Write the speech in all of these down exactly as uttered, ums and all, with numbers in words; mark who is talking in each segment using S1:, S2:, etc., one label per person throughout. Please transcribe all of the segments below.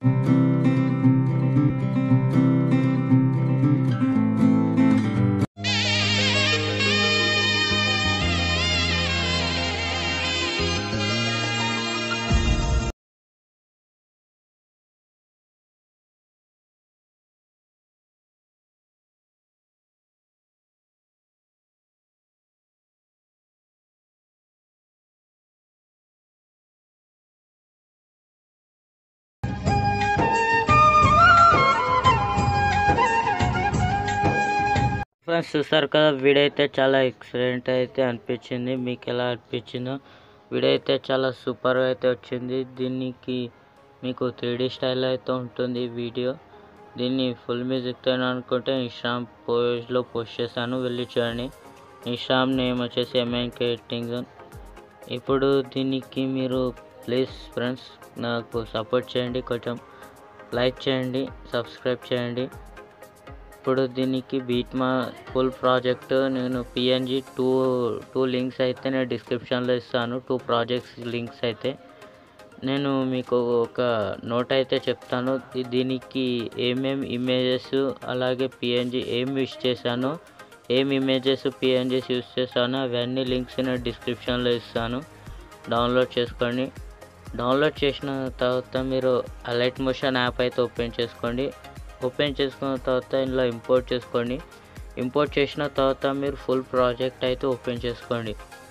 S1: Friends చూస్తారు కదా, video అయితే చాలా ఎక్సలెంట్ అయితే అనిపించింది. మీకు ఎలా అనిపించిందో? వీడియో అయితే చాలా సూపర్ అయితే వచ్చింది. దీనికి మీకు త్రీ డీ స్టైల్ అయితే ఉంటుంది వీడియో. దీన్ని ఫుల్ మ్యూజిక్తో అనుకుంటే ఇన్స్టాగ్రామ్ పోస్ట్లో పోస్ట్ చేశాను, వెళ్ళి చూడండి. ఇన్స్టాగ్రామ్ నేమ్ వచ్చేసి ఎంఎన్కే ఎడిటింగ్. ఇప్పుడు దీనికి మీరు ప్లీజ్ ఫ్రెండ్స్ నాకు సపోర్ట్ చేయండి, కొంచెం లైక్ చేయండి, సబ్స్క్రైబ్ చేయండి. ఇప్పుడు దీనికి బీట్ మా ఫుల్ ప్రాజెక్ట్ నేను పిఎన్జి టూ టూ లింక్స్ అయితే నేను డిస్క్రిప్షన్లో ఇస్తాను. టూ ప్రాజెక్ట్స్ లింక్స్ అయితే నేను మీకు ఒక నోట్ అయితే చెప్తాను. దీనికి ఏమేమి ఇమేజెస్ అలాగే పిఎన్జి ఏం యూస్ చేశాను, ఏం ఇమేజెస్ పిఎన్జిస్ యూస్ చేశాను అవన్నీ లింక్స్ నేను డిస్క్రిప్షన్లో ఇస్తాను. డౌన్లోడ్ చేసుకోండి. డౌన్లోడ్ చేసిన తర్వాత మీరు లైట్ మోషన్ యాప్ అయితే ఓపెన్ చేసుకోండి. ఓపెన్ చేసుకున్న తర్వాత ఇందులో ఇంపోర్ట్ చేసుకోండి. ఇంపోర్ట్ చేసిన తర్వాత మీరు ఫుల్ ప్రాజెక్ట్ అయితే ఓపెన్ చేసుకోండి.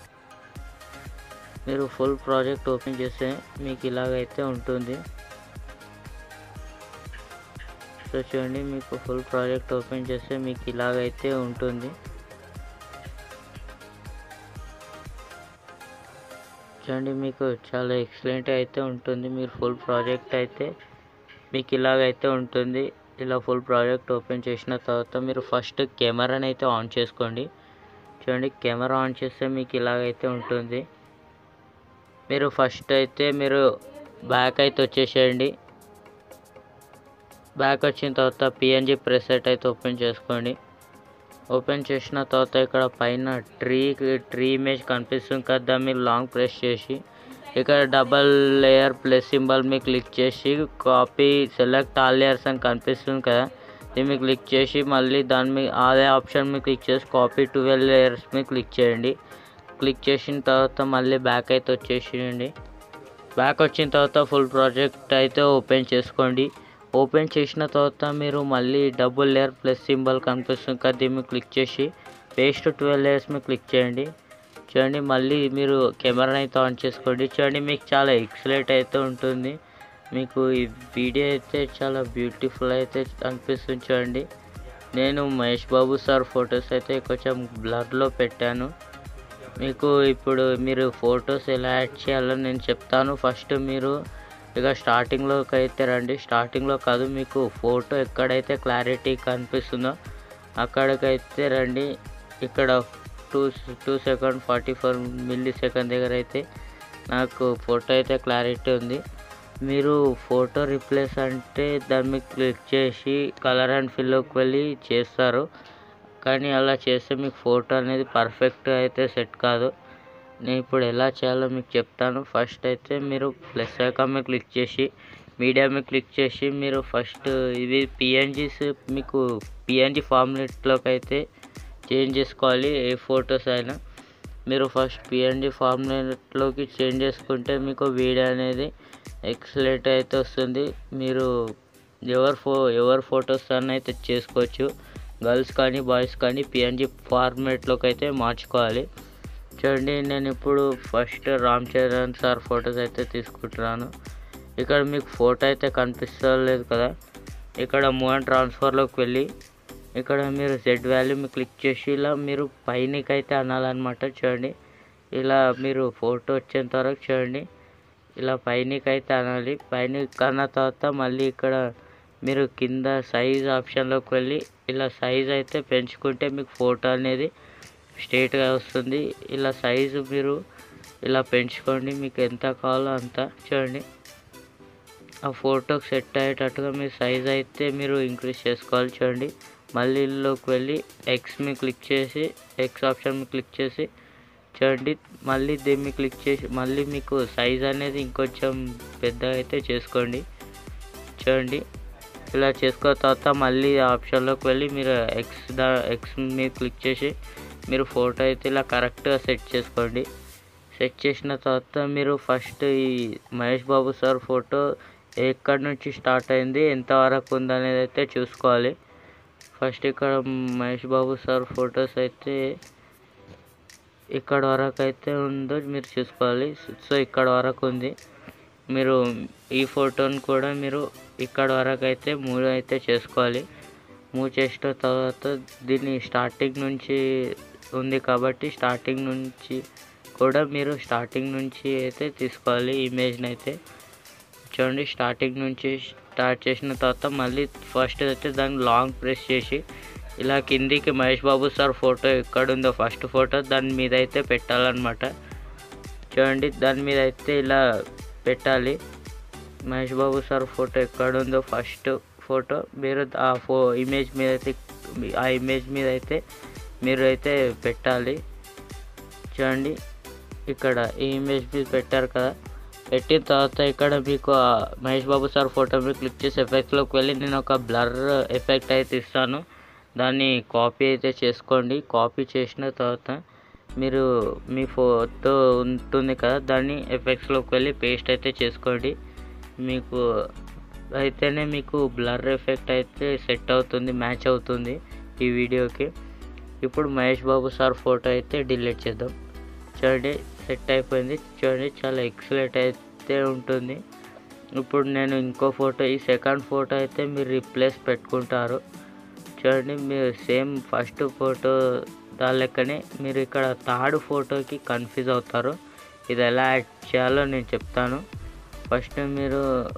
S1: మీరు ఫుల్ ప్రాజెక్ట్ ఓపెన్ చేస్తే మీకు ఇలాగైతే ఉంటుంది. సో చూడండి, మీకు ఫుల్ ప్రాజెక్ట్ ఓపెన్ చేస్తే మీకు ఇలాగైతే ఉంటుంది. చూడండి, మీకు చాలా ఎక్సలెంట్ అయితే ఉంటుంది. మీరు ఫుల్ ప్రాజెక్ట్ అయితే మీకు ఇలాగైతే ఉంటుంది. ఇలా ఫుల్ ప్రాజెక్ట్ ఓపెన్ చేసిన తర్వాత మీరు ఫస్ట్ కెమెరాని అయితే ఆన్ చేసుకోండి. చూడండి, కెమెరా ఆన్ చేస్తే మీకు ఇలాగైతే ఉంటుంది. మీరు ఫస్ట్ అయితే మీరు బ్యాక్ అయితే వచ్చేసేయండి. బ్యాక్ వచ్చిన తర్వాత పిఎన్జి ప్రెసెట్ అయితే ఓపెన్ చేసుకోండి. ఓపెన్ చేసిన తర్వాత ఇక్కడ పైన ట్రీ ట్రీ ఇమేజ్ కనిపిస్తుంది కదా, మీరు లాంగ్ ప్రెస్ చేసి ఇక్కడ డబల్ లేయర్ ప్లస్ సింబల్ మీద క్లిక్ చేసి కాపీ సెలెక్ట్ ఆల్ లేయర్స్ అని కనిపిస్తుంది కదా, దీన్ని మీద క్లిక్ చేసి మళ్ళీ దాని మీద అదే ఆప్షన్ మీద క్లిక్ చేసి కాపీ ట్వెల్వ్ లేయర్స్ మీద క్లిక్ చేయండి. క్లిక్ చేసిన తర్వాత మళ్ళీ బ్యాక్ అయితే వచ్చేసేయండి. బ్యాక్ వచ్చిన తర్వాత ఫుల్ ప్రాజెక్ట్ అయితే ఓపెన్ చేసుకోండి. ఓపెన్ చేసిన తర్వాత మీరు మళ్ళీ డబుల్ లేయర్ ప్లస్ సింబల్ కనిపిస్తుంది కదా, దీన్ని మీద క్లిక్ చేసి పేస్ట్ ట్వెల్వ్ లేయర్స్ మీద క్లిక్ చేయండి. చూడండి, మళ్ళీ మీరు కెమెరాని అయితే ఆన్ చేసుకోండి. చూడండి, మీకు చాలా ఎక్సలెంట్ అయితే ఉంటుంది. మీకు ఈ వీడియో అయితే చాలా బ్యూటిఫుల్ అయితే అనిపిస్తుంది. చూడండి, నేను మహేష్ బాబు సార్ ఫొటోస్ అయితే కొంచెం బ్లర్లో పెట్టాను. మీకు ఇప్పుడు మీరు ఫొటోస్ ఎలా యాడ్ చేయాలో నేను చెప్తాను. ఫస్ట్ మీరు ఇక స్టార్టింగ్లోకి అయితే రండి. స్టార్టింగ్లో కాదు, మీకు ఫోటో ఎక్కడైతే క్లారిటీ కనిపిస్తుందో అక్కడికైతే రండి. ఇక్కడ two two second forty four millisecond దగ్గర అయితే నాకు ఫోటో అయితే క్లారిటీ ఉంది. మీరు ఫోటో రీప్లేస్ అంటే దాని మీద క్లిక్ చేసి కలర్ అండ్ ఫిల్లోకి వెళ్ళి చేస్తారు, కానీ అలా చేస్తే మీకు ఫోటో అనేది పర్ఫెక్ట్గా అయితే సెట్ కాదు. నేను ఇప్పుడు ఎలా చేయాలో మీకు చెప్తాను. ఫస్ట్ అయితే మీరు ప్లస్ ఐకాన్ మీద క్లిక్ చేసి మీడియా మీద క్లిక్ చేసి మీరు ఫస్ట్ ఇవి పిఎన్జీస్ మీకు పిఎన్జీ ఫార్మాట్లోకి అయితే చేంజ్ చేసుకోవాలి. ఏ ఫొటోస్ అయినా మీరు ఫస్ట్ పిఎన్జీ ఫార్మాట్లోకి చేంజ్ చేసుకుంటే మీకు వీడియో అనేది ఎక్సలెంట్ అయితే వస్తుంది. మీరు ఎవరు ఫో ఎవరు ఫొటోస్ అన్న అయితే చేసుకోవచ్చు, గర్ల్స్ కానీ బాయ్స్ కానీ పిఎన్జీ ఫార్మాట్లోకి అయితే మార్చుకోవాలి. చూడండి, నేను ఇప్పుడు first Ram Charan sir photos అయితే తీసుకుంటున్నాను. ఇక్కడ మీకు ఫోటో అయితే కనిపిస్తలేదు కదా, ఇక్కడ మూవ్ అండ్ ట్రాన్స్ఫర్లోకి వెళ్ళి ఇక్కడ మీరు జెడ్ వాల్యూ మీద క్లిక్ చేసి ఇలా మీరు పైనకి అయితే అనాలన్నమాట. చూడండి, ఇలా మీరు ఫోటో వచ్చేంత వరకు చూడండి, ఇలా పైనకి అయితే అనాలి. పైనకి అన్న తర్వాత మళ్ళీ ఇక్కడ మీరు కింద సైజ్ ఆప్షన్లోకి వెళ్ళి ఇలా సైజ్ అయితే పెంచుకుంటే మీకు ఫోటో అనేది స్ట్రైట్గా వస్తుంది. ఇలా సైజు మీరు ఇలా పెంచుకోండి, మీకు ఎంత కావాలో అంత. చూడండి, ఆ ఫోటోకి సెట్ అయ్యేటట్టుగా మీ సైజ్ అయితే మీరు ఇంక్రీజ్ చేసుకోవాలి. చూడండి, మళ్ళీ ఇల్లులోకి వెళ్ళి ఎక్స్ మీద క్లిక్ చేసి ఎక్స్ ఆప్షన్ మీద క్లిక్ చేసి చూడండి, మళ్ళీ దీన్ని క్లిక్ చేసి మళ్ళీ మీకు సైజ్ అనేది ఇంకొంచెం పెద్దగా అయితే చేసుకోండి. చూడండి. ఇలా చేసుకున్న తర్వాత మళ్ళీ ఆప్షన్లోకి వెళ్ళి మీరు ఎక్స్ దా ఎక్స్ మీద క్లిక్ చేసి మీరు ఫోటో అయితే ఇలా కరెక్ట్గా సెట్ చేసుకోండి. సెట్ చేసిన తర్వాత మీరు ఫస్ట్ ఈ మహేష్ బాబు సార్ ఫోటో ఎక్కడి నుంచి స్టార్ట్ అయింది, ఎంతవరకు ఉందనేది అయితే చూసుకోవాలి. ఫస్ట్ ఇక్కడ మహేష్ బాబు సార్ ఫొటోస్ అయితే ఇక్కడ వరకు అయితే ఉందో మీరు చూసుకోవాలి. సో ఇక్కడ వరకు ఉంది. మీరు ఈ ఫోటోని కూడా మీరు ఇక్కడ వరకు అయితే మూవ్ అయితే చేసుకోవాలి. మూవ్ చేసిన తర్వాత దీన్ని స్టార్టింగ్ నుంచి ఉంది కాబట్టి స్టార్టింగ్ నుంచి కూడా మీరు స్టార్టింగ్ నుంచి అయితే తీసుకోవాలి ఇమేజ్ని అయితే. చూడండి, స్టార్టింగ్ నుంచి స్టార్ట్ చేసిన తర్వాత మళ్ళీ ఫస్ట్ అయితే దాన్ని లాంగ్ ప్రెస్ చేసి ఇలా కిందికి మహేష్ బాబు సార్ ఫోటో ఎక్కడుందో ఫస్ట్ ఫోటో దాని మీద అయితే పెట్టాలన్నమాట. చూడండి, దాని మీద అయితే ఇలా పెట్టాలి. మహేష్ బాబు సార్ ఫోటో ఎక్కడుందో ఫస్ట్ ఫోటో మీరు ఆ ఫో ఇమేజ్ మీద అయితే ఆ ఇమేజ్ మీద అయితే మీరు అయితే పెట్టాలి. చూడండి, ఇక్కడ ఈ ఇమేజ్ మీద పెట్టారు కదా. పెట్టిన తర్వాత ఇక్కడ మీకు మహేష్ బాబు సార్ ఫోటో మీద క్లిక్ చేసి ఎఫెక్ట్లోకి వెళ్ళి నేను ఒక బ్లర్ ఎఫెక్ట్ అయితే ఇస్తాను. దాన్ని కాపీ అయితే చేసుకోండి. కాపీ చేసిన తర్వాత మీరు మీ ఫోటో ఉంటుంది కదా, దాన్ని ఎఫెక్ట్స్లోకి వెళ్ళి పేస్ట్ అయితే చేసుకోండి. మీకు అయితేనే మీకు బ్లర్ ఎఫెక్ట్ అయితే సెట్ అవుతుంది, మ్యాచ్ అవుతుంది ఈ వీడియోకి. ఇప్పుడు మహేష్ బాబు సార్ ఫోటో అయితే డిలీట్ చేద్దాం. చూడండి, సెట్ అయిపోయింది. చూడండి, చాలా ఎక్సలెంట్ అయితే ఉంటుంది. ఇప్పుడు నేను ఇంకో ఫోటో, ఈ సెకండ్ ఫోటో అయితే మీరు రీప్లేస్ పెట్టుకుంటారు. చూడండి, మీరు సేమ్ ఫస్ట్ ఫోటో దాని లెక్కనే మీరు ఇక్కడ థర్డ్ ఫోటోకి కన్ఫ్యూజ్ అవుతారు. ఇది ఎలా యాడ్ చేయాలో నేను చెప్తాను. ఫస్ట్ మీరు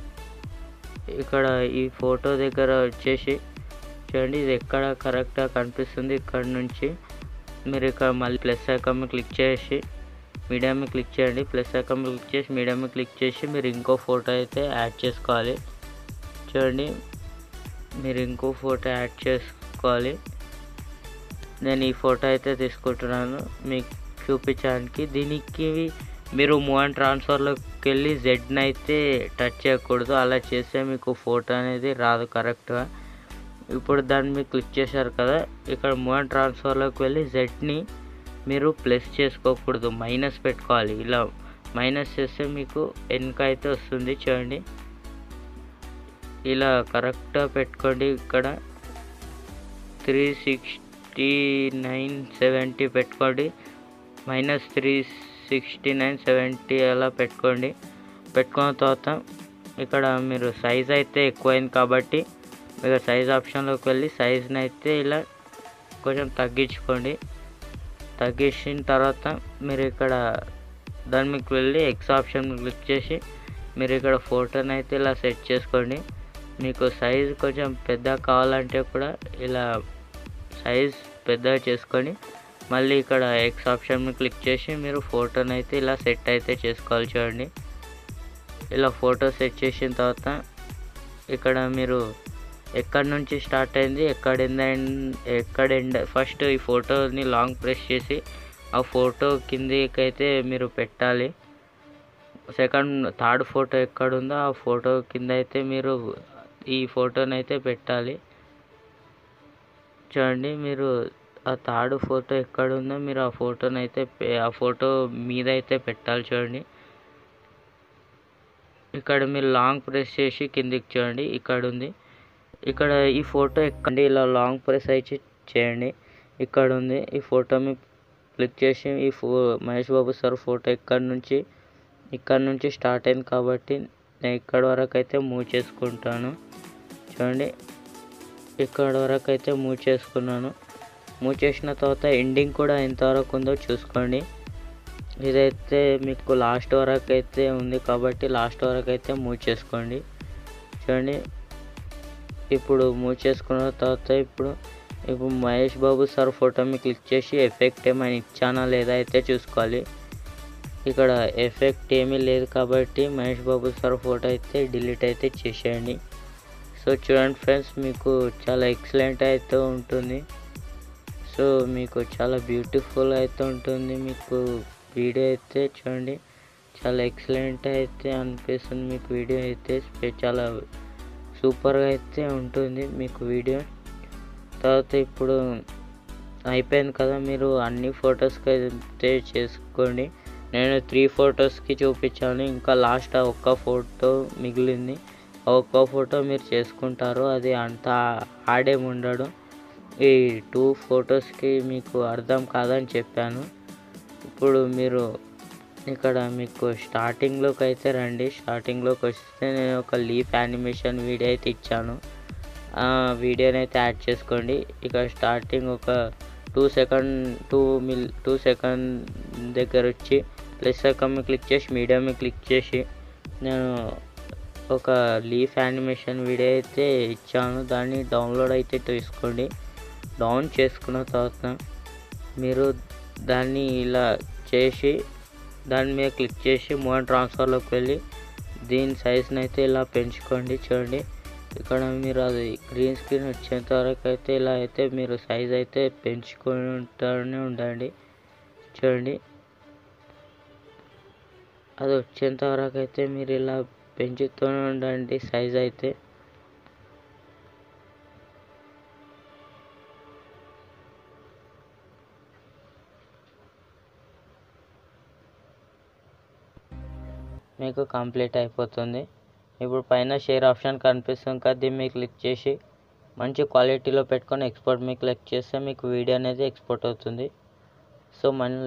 S1: ఇక్కడ ఈ ఫోటో దగ్గర వచ్చేసి చూడండి, ఇది ఎక్కడ కరెక్ట్గా కనిపిస్తుంది. ఇక్కడ నుంచి మీరు ఇక్కడ మళ్ళీ ప్లస్ ఐకాన్ మీద క్లిక్ చేసి మీడియం మీద క్లిక్ చేయండి. ప్లస్ ఐకాన్ మీద క్లిక్ చేసి మీడియం మీద క్లిక్ చేసి మీరు ఇంకో ఫోటో అయితే యాడ్ చేసుకోవాలి. చూడండి, మీరు ఇంకో ఫోటో యాడ్ చేసుకోవాలి. నేను ఈ ఫోటో అయితే తీసుకుంటున్నాను మీకు చూపించడానికి. దీనికి మీరు మూవ్ అండ్ ట్రాన్స్ఫర్లోకి వెళ్ళి జెడ్ని అయితే టచ్ చేయకూడదు. అలా చేస్తే మీకు ఫోటో అనేది రాదు కరెక్ట్గా. ఇప్పుడు దాన్ని మీరు క్లిక్ చేశారు కదా, ఇక్కడ మూవ్ అండ్ ట్రాన్స్ఫర్లోకి వెళ్ళి జెడ్ని మీరు ప్లస్ చేసుకోకూడదు, మైనస్ పెట్టుకోవాలి. ఇలా మైనస్ చేస్తే మీకు వెనుక అయితే వస్తుంది. చూడండి, ఇలా కరెక్ట్గా పెట్టుకోండి. ఇక్కడ త్రీ సిక్స్టీ నైన్ సెవెంటీ పెట్టుకోండి. Minus three sixty nine seventy అలా పెట్టుకోండి. పెట్టుకున్న తర్వాత ఇక్కడ మీరు సైజ్ అయితే ఎక్కువైంది కాబట్టి మీరు సైజ్ ఆప్షన్లోకి వెళ్ళి సైజ్ని అయితే ఇలా కొంచెం తగ్గించుకోండి. తగ్గించిన తర్వాత మీరు ఇక్కడ దాని మీకు వెళ్ళి ఎక్స్ ఆప్షన్ క్లిక్ చేసి మీరు ఇక్కడ ఫోటోని అయితే ఇలా సెట్ చేసుకోండి. మీకు సైజ్ కొంచెం పెద్దగా కావాలంటే కూడా ఇలా సైజ్ పెద్దగా చేసుకొని మళ్ళీ ఇక్కడ ఎక్స్ ఆప్షన్ క్లిక్ చేసి మీరు ఫోటోని అయితే ఇలా సెట్ అయితే చేసుకోవాలి. చూడండి, ఇలా ఫోటో సెట్ చేసిన తర్వాత ఇక్కడ మీరు ఎక్కడి నుంచి స్టార్ట్ అయింది, ఎక్కడ ఎండ్ ఎక్కడ ఎండ్ ఫస్ట్ ఈ ఫోటోని లాంగ్ ప్రెస్ చేసి ఆ ఫోటో కిందికి అయితే మీరు పెట్టాలి. సెకండ్ థర్డ్ ఫోటో ఎక్కడ ఉందో ఆ ఫోటో కింద అయితే మీరు ఈ ఫోటోని అయితే పెట్టాలి. చూడండి, మీరు ఆ థర్డ్ ఫోటో ఎక్కడ ఉందో మీరు ఆ ఫోటోని అయితే ఆ ఫోటో మీద అయితే పెట్టాలి. చూడండి, ఇక్కడ మీరు లాంగ్ ప్రెస్ చేసి కిందికి చూడండి, ఇక్కడ ఉంది. ఇక్కడ ఈ ఫోటో ఎక్కండి, ఇలా లాంగ్ ప్రెస్ అయితే చేయండి. ఇక్కడ ఉంది ఈ ఫోటో మీద క్లిక్ చేసి ఈ ఫో మహేష్ బాబు సార్ ఫోటో ఇక్కడ నుంచి ఇక్కడ నుంచి స్టార్ట్ అయింది కాబట్టి నేను ఇక్కడ వరకు అయితే మూవ్ చేసుకుంటాను. చూడండి, ఇక్కడ వరకు అయితే మూవ్ చేసుకున్నాను. మూవ్ చేసిన తర్వాత ఎండింగ్ కూడా ఎంతవరకు ఉందో చూసుకోండి. ఇదైతే మీకు లాస్ట్ వరకు అయితే ఉంది కాబట్టి లాస్ట్ వరకు అయితే మూవ్ చేసుకోండి. చూడండి, ఇప్పుడు మూవ్ చేసుకున్న తర్వాత ఇప్పుడు ఇప్పుడు మహేష్ బాబు సార్ ఫోటో మీద క్లిక్ చేసి ఎఫెక్ట్ ఏమైనా ఇచ్చానా లేదా అయితే చూసుకోవాలి. ఇక్కడ ఎఫెక్ట్ ఏమీ లేదు కాబట్టి మహేష్ బాబు సార్ ఫోటో అయితే డిలీట్ అయితే చేసేయండి. సో చూడండి ఫ్రెండ్స్, మీకు చాలా ఎక్సలెంట్ అయితే ఉంటుంది. సో మీకు చాలా బ్యూటిఫుల్ అయితే ఉంటుంది. మీకు వీడియో అయితే చూడండి చాలా ఎక్సలెంట్ అయితే అనిపిస్తుంది. మీకు వీడియో అయితే చాలా సూపర్గా అయితే ఉంటుంది మీకు వీడియో. తర్వాత ఇప్పుడు అయిపోయింది కదా, మీరు అన్ని ఫొటోస్కి అయితే చేసుకోండి. నేను త్రీ ఫొటోస్కి చూపించాను, ఇంకా లాస్ట్ ఒక్క ఫోటో మిగిలింది. ఒక్క ఫోటో మీరు చేసుకుంటారు, అది అంత ఆడేమి ఉండడు. ఈ టూ ఫొటోస్కి మీకు అర్థం కాదని చెప్పాను. ఇప్పుడు మీరు ఇక్కడ మీకు స్టార్టింగ్లోకి అయితే రండి. స్టార్టింగ్లోకి వస్తే నేను ఒక లీఫ్ యానిమేషన్ వీడియో అయితే ఇచ్చాను, ఆ వీడియోని అయితే యాడ్ చేసుకోండి. ఇక స్టార్టింగ్ ఒక two second two mil two second దగ్గర వచ్చి ప్లస్ ఐకాన్ క్లిక్ చేసి మీడియా మీద క్లిక్ చేసి నేను ఒక లీఫ్ యానిమేషన్ వీడియో అయితే ఇచ్చాను, దాన్ని డౌన్లోడ్ అయితే తీసుకోండి. డౌన్ చేసుకున్న తర్వాత మీరు దాన్ని ఇలా చేసి దాని మీద క్లిక్ చేసి మోడ్ ట్రాన్స్ఫర్లోకి వెళ్ళి దీని సైజ్ని అయితే ఇలా పెంచుకోండి. చూడండి ఇక్కడ మీరు అది గ్రీన్ స్క్రీన్ వచ్చేంత వరకు అయితే ఇలా అయితే మీరు సైజ్ అయితే పెంచుకుంటూనే ఉండండి. చూడండి అది వచ్చేంత వరకు అయితే మీరు ఇలా పెంచుతూనే ఉండండి సైజ్ అయితే. మీకు కంప్లీట్ అయిపోతుంది. ఇప్పుడు పైన షేర్ ఆప్షన్ కనిపిస్తుంది కదా, దీన్ని మీరు క్లిక్ చేసి మంచి క్వాలిటీలో పెట్టుకొని ఎక్స్పోర్ట్ మీద క్లిక్ చేస్తే మీకు వీడియో అనేది ఎక్స్పోర్ట్ అవుతుంది. సో మన